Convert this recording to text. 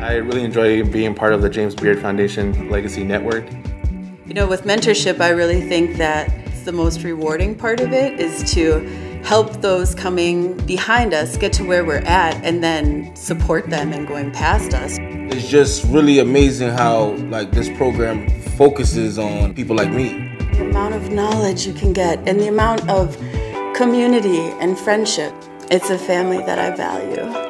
I really enjoy being part of the James Beard Foundation Legacy Network. You know, with mentorship, I really think that the most rewarding part of it is to help those coming behind us get to where we're at and then support them in going past us. It's just really amazing how this program focuses on people like me. The amount of knowledge you can get and the amount of community and friendship. It's a family that I value.